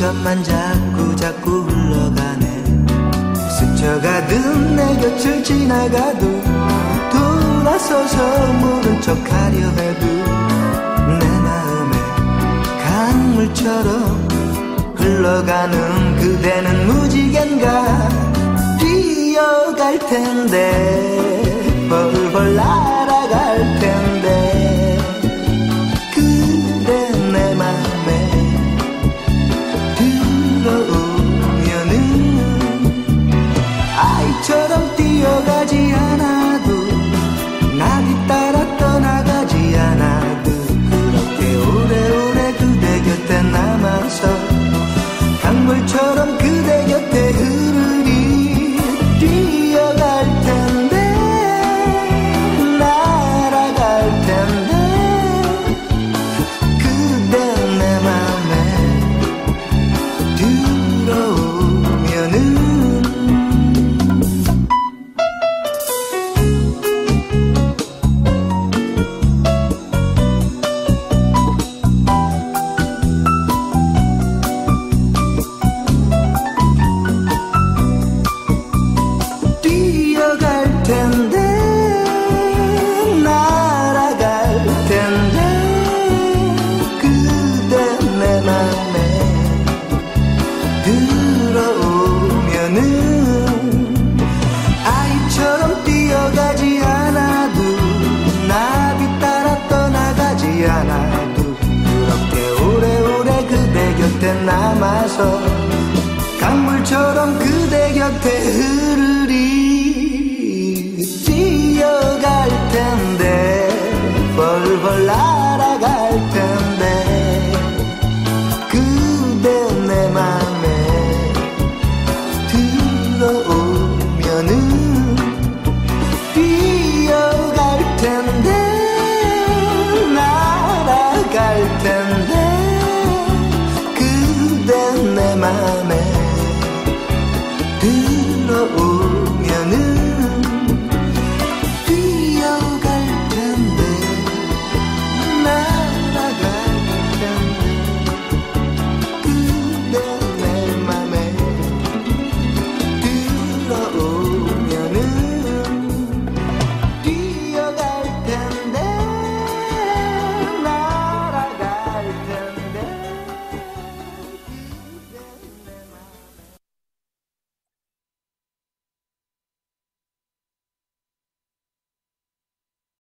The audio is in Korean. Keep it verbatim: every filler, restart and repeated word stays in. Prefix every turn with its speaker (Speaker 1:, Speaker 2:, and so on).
Speaker 1: 시간만 자꾸 자꾸 흘러가네. 스쳐가듯 내 곁을 지나가도 돌아서서 모른 척하려 해도 내 마음에 강물처럼 흘러가는 그대는 무지갠가 뛰어갈 텐데 벌벌 날아갈 텐데 그대 내 맘에 들어오면은 아이처럼 뛰어가지 않아도 나 뒤따라 떠나가지 않아도 그렇게 오래오래 그대 곁에 남아서 강물처럼 그대 곁에 흐르리 뛰어갈 텐데 날아갈 텐데 그대 내 맘에 들어오면은 뛰어갈 텐데 날아갈 텐데 그대 내 맘에 들어오면은 아이처럼 뛰어가지 않아도 나 뒤따라 떠나가지 않아도 그렇게 오래오래 그대 곁에 남아서 강물처럼 그대 곁에 흐르리 뛰어갈 텐데 벌벌 나